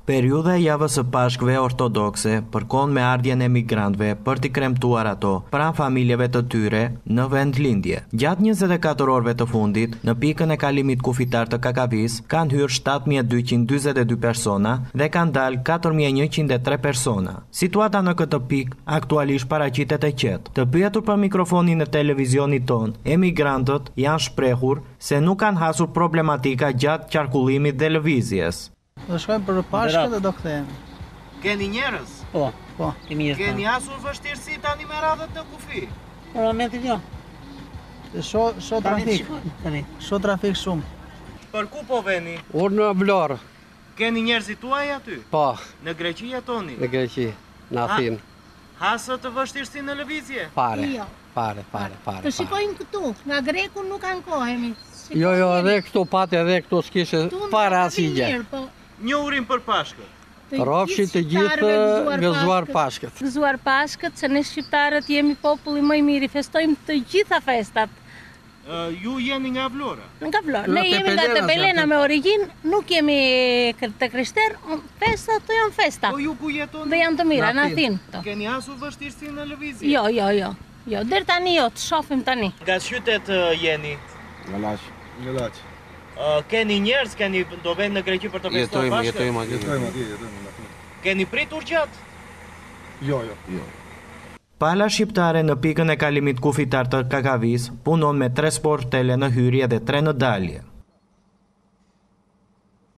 Periudha e javës së Pashkëve ortodokse përkon me ardhjen e migrantëve për t'i kremtuar ato pranë familjeve të tyre në vend lindje. Gjatë 24 orëve të fundit, në pikën e kalimit kufitar të Kakavis, kanë hyrë 7.242 persona dhe kanë dalë 4.103 persona. Situata në këtë pikë aktualisht paraqitet e qetë. Të pyetur për mikrofonin e televizionit ton, emigrantët janë shprehur se nuk kanë hasur problematika gjatë qarkullimit dhe lëvizjes. Do shkojmë për Pashkë dhe do kthehemi. Keni njerëz? Po. Keni hasur vështirësi tani me radhët në kufi? Por momentin jo. Shoh trafik. Shoh trafik shumë. Për ku po veni? Unë në Vlorë. Keni njerëzit tuaj aty? Po. Në Greqi jetoni? Në Greqi, në Athinë. Hasët të vështirësi në lëvizje? Pare. Jo. Pare. Të shikojmë këtu, nga Greku nuk ankohemi. Jo, edhe këtu pati, edhe këtu s'kishe para asigje. Një urim për Pashkët. Rofshi të gjithë gëzuar Pashkët. Gëzuar Pashkët, se ne shqiptarët jemi populli më i miri, festojmë të gjitha festat. Ju jeni nga Vlora? Nga Vlora. Ne jemi nga Tepelena me origjinë, nuk jemi të krishterë, festat të janë festa. Po ju ku jetoni? Dhe janë të mira, në Athinë. Keni hasur vështirësi në lëvizje? Jo, deri tani jo, të shohim tani. Nga qytet jeni? Nga Laç. Keni njerëz, do vend në Greqi për të festuar Pashkën? Jetojmë atje. Keni pritur gjatë? Jo. Pala shqiptare në pikën e kalimit kufitar të Kakavis punon me 3 sportele në hyrje dhe 3 në dalje.